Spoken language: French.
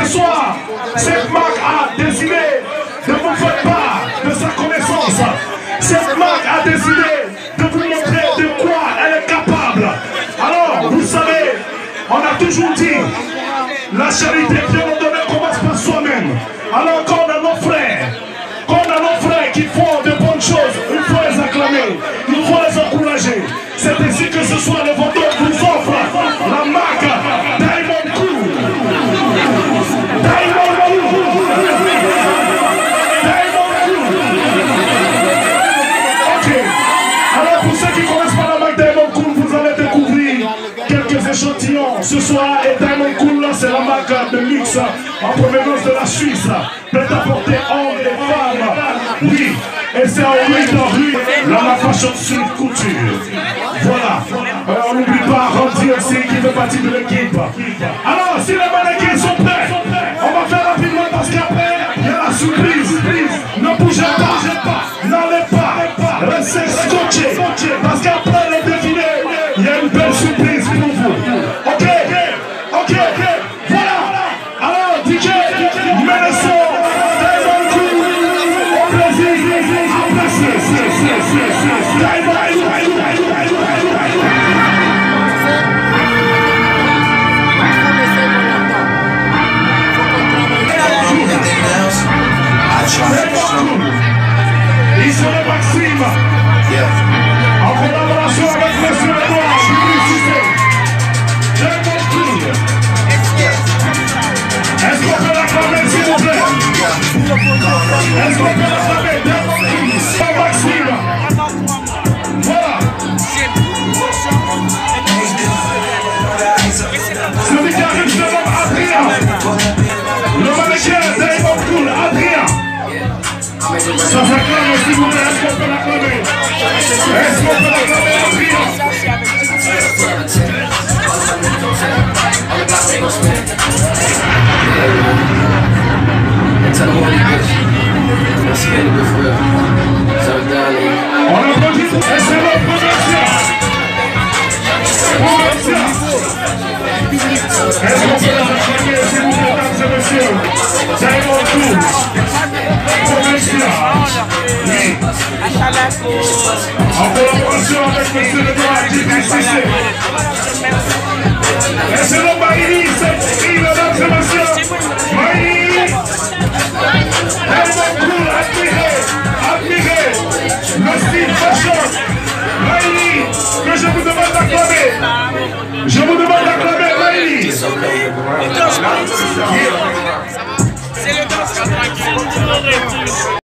soir, cette marque a décidé de vous faire part de sa connaissance. Cette marque a décidé de vous montrer de quoi elle est capable. Alors, vous savez, on a toujours dit, la charité bien ordonnée commence par soi-même. Alors, quand on a nos frères qui font de bonnes choses, il faut les acclamer, il faut les encourager. C'est ainsi que ce soir, le vendeur vous offre la marque Diamond Cool. Diamond Cool. Diamond Cool. Ok. Alors, pour ceux qui ne connaissent pas la marque Diamond Cool, vous allez découvrir quelques échantillons. Ce soir, et Diamond Cool, là, c'est la marque de luxe en provenance de la Suisse. Prête à porter hommes et femmes. Oui. Et c'est en rue, la fashion sur couture. Voilà. On n'oublie pas Randy aussi qui fait partie de l'équipe. Alors, si les mannequins sont prêts, on va faire rapidement parce qu'après, il y a la surprise. Ne bougez pas, n'allez pas, restez scotchés. Parce qu'après le défilé, il y a une belle surprise pour vous. Ok, voilà. Alors, DJ, mets le son. Ils sont les Maxime. En collaboration avec Monsieur Edouard, je vais citer. Diamond Cool. Est-ce qu'on peut l'acclamer, s'il vous plaît? Est-ce qu'on peut l'acclamer? Diamond Cool. Sans Maxime. Voilà. Celui qui arrive, je nomme Adrien. Le mannequin Diamond Cool, Adrien. Ça s'acclame, s'il vous plaît, est-ce qu'on peut l'acclamer? Est-ce qu'on peut l'acclamer, Adrien? On applaudit, et c'est notre promotion. Est-ce qu'on peut l'acclamer, s'il vous plaît, mesdames et messieurs? Diamond Cool. En collaboration avec M. Edouard Cissé. Et c'est le Maïli, c'est qui, mesdames et messieurs? Maïli. Diamond Cool, admirez le style fashion. Maïli, que je vous demande d'acclamer. Je vous demande d'acclamer Maïli. C'est le danse.